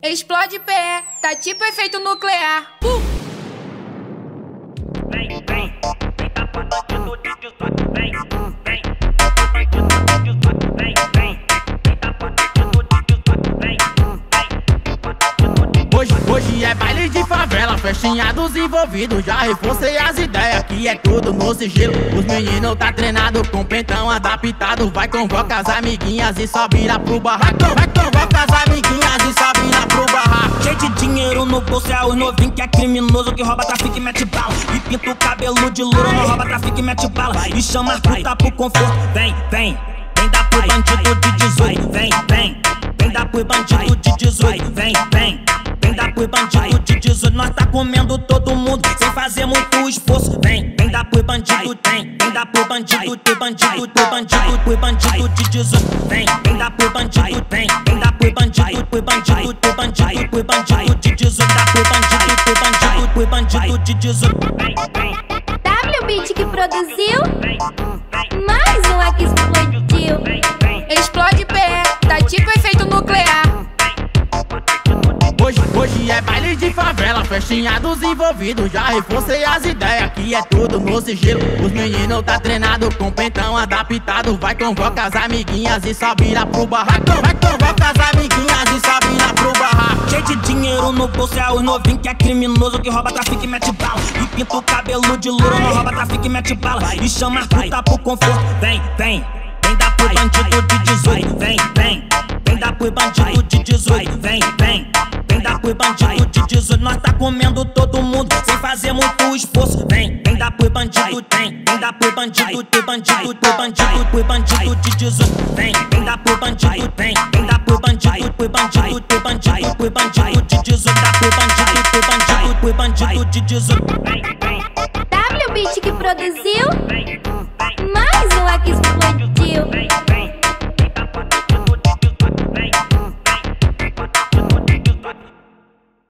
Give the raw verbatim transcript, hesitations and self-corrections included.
Explode pé, tá tipo efeito nuclear. Uh! Vem, vem, vem tá com bandido de dezoito. Vem, vem, vem, vem, vem tá com bandido de dezoito. Vem, vem. Hoje, hoje é baile de favela, festinha dos envolvidos. Já reforcei as ideias, que é tudo no sigilo. Os meninos tá treinado com pentão adaptado. Vai convoca as amiguinhas e só vira pro barraco. Vai convoca as amiguinhas e só vira pro barraco. Cheio de dinheiro no bolso, é os novinhos que é criminoso, que rouba, trafica e mete bala. E pinta o cabelo de louro, não rouba, trafica e mete bala. E chama as puta pro conforto. Vem, vem, vem dar pro bandido de dezoito. Vem, vem, vem dar pro bandido de dezoito. Vem, vem, vem dar pro bandido de dezoito. Nós tá comendo todo mundo sem fazer muito esforço. Vem, vem dar pro bandido, vem, vem dar pro bandido, pro bandido, pro bandido, pro bandido de dezoito. Vem, vem dar pro bandido, vem, vem dar pro bandido, pro bandido, pro bandido, pro bandido de dezoito. Dá pro bandido, pro bandido, pro bandido de dezoito. W Beat que produziu, mais uma que explodiu. Explode pé, tá tipo efeito nuclear. Hoje, hoje é baile de favela, festinha dos envolvidos. Já reforcei as ideias, que é tudo no sigilo. Os meninos tá treinado com pentão adaptado. Vai convoca as amiguinhas e só vira pro barraco. Vai convoca as amiguinhas e só vira pro barraco. Cheio de dinheiro no bolso, é os novinhos que é criminoso, que rouba, trafica e mete bala. E pinta o cabelo de louro, não rouba, trafica e mete bala. E chama as puta pro conforto. Vem, vem, vem dar pro bandido de dezoito. Vem, vem, vem dar pro bandido de dezoito. Vem, vem, vem dar pro bandido de dezoito. Nós tá comendo todo mundo sem fazer muito esforço. Vem, vem dar pro bandido, vem, vem dar pro bandido, pro bandido, pro bandido, pro bandido de dezoito. Vem, vem dar pro bandido, vem, vem dar pro bandido, pro bandido, pro bandido, pro bandido de dezoito. Dá pro bandido, pro bandido, pro bandido de dezoito. W Beat que produziu,